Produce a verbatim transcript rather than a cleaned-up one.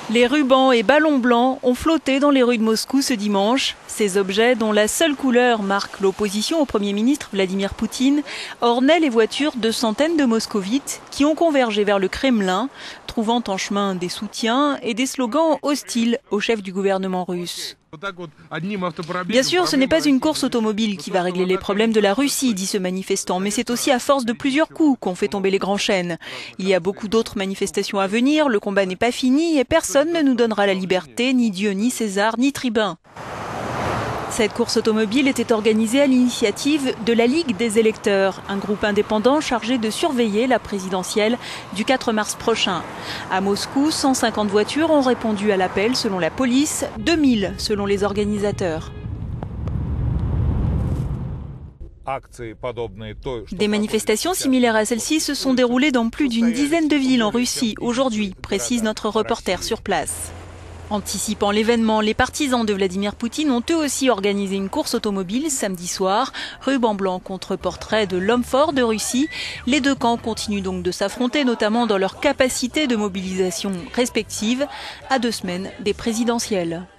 Les rubans et ballons blancs ont flotté dans les rues de Moscou ce dimanche. Ces objets, dont la seule couleur marque l'opposition au Premier ministre Vladimir Poutine, ornaient les voitures de centaines de moscovites qui ont convergé vers le Kremlin, trouvant en chemin des soutiens et des slogans hostiles au chef du gouvernement russe. Bien sûr, ce n'est pas une course automobile qui va régler les problèmes de la Russie, dit ce manifestant, mais c'est aussi à force de plusieurs coups qu'on fait tomber les grands chênes. Il y a beaucoup d'autres manifestations à venir, le combat n'est pas fini et personne ne nous donnera la liberté, ni Dieu, ni César, ni tribun. Cette course automobile était organisée à l'initiative de la Ligue des électeurs, un groupe indépendant chargé de surveiller la présidentielle du quatre mars prochain. À Moscou, cent cinquante voitures ont répondu à l'appel selon la police, deux mille selon les organisateurs. Des manifestations similaires à celle-ci se sont déroulées dans plus d'une dizaine de villes en Russie aujourd'hui, précise notre reporter sur place. Anticipant l'événement, les partisans de Vladimir Poutine ont eux aussi organisé une course automobile samedi soir, ruban blanc contre portrait de l'homme fort de Russie. Les deux camps continuent donc de s'affronter, notamment dans leur capacité de mobilisation respective, à deux semaines des présidentielles.